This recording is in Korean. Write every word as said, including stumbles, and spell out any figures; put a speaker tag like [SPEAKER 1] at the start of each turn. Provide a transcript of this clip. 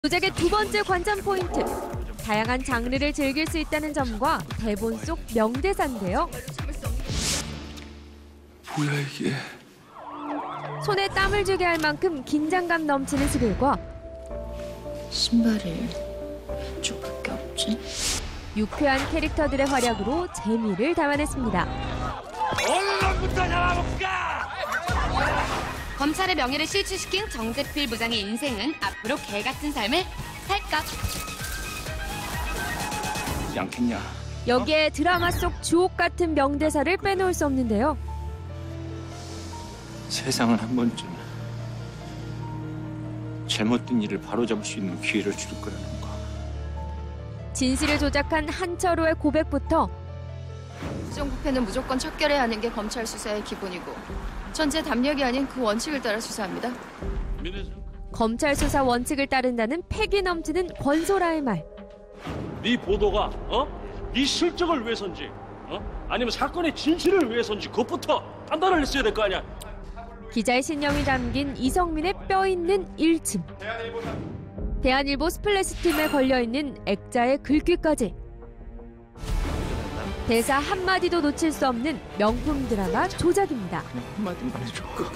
[SPEAKER 1] 조작의 두 번째 관전 포인트. 다양한 장르를 즐길 수 있다는 점과 대본 속 명대사인데요.
[SPEAKER 2] 뭐야 이게?
[SPEAKER 1] 손에 땀을 쥐게 할 만큼 긴장감 넘치는 스릴과
[SPEAKER 3] 신발이 왼쪽밖에 없지?
[SPEAKER 1] 유쾌한 캐릭터들의 활약으로 재미를 담아냈습니다.
[SPEAKER 4] 언론부터 잡아볼까?
[SPEAKER 5] 검찰의 명예를 실추시킨 정재필 부장의 인생은 앞으로 개 같은 삶을 살까?
[SPEAKER 2] 양겠냐?
[SPEAKER 1] 여기에 드라마 속 주옥 같은 명대사를 빼놓을 수 없는데요.
[SPEAKER 2] 세상은 한 번쯤 잘못된 일을 바로잡을 수 있는 기회를 줄 거라는 거.
[SPEAKER 1] 진실을 조작한 한철호의 고백부터
[SPEAKER 3] 부정부패는 무조건 척결해야 하는 게 검찰 수사의 기본이고 전제 담력이 아닌 그 원칙을 따라 수사합니다.
[SPEAKER 1] 검찰 수사 원칙을 따른다는 패기 넘치는 권소라의 말.
[SPEAKER 4] 네 보도가 어? 네 실적을 위해서인지 어? 아니면 사건의 진실을 위해서인지 그것부터 판단을 했어야 될 거 아니야.
[SPEAKER 1] 기자의 신념이 담긴 이성민의 뼈 있는 일침. 대한일보 스플래시 팀에 걸려있는 액자의 글귀까지. 대사 한마디도 놓칠 수 없는 명품 드라마 조작입니다.
[SPEAKER 2] 한마디만 해줘. 끝.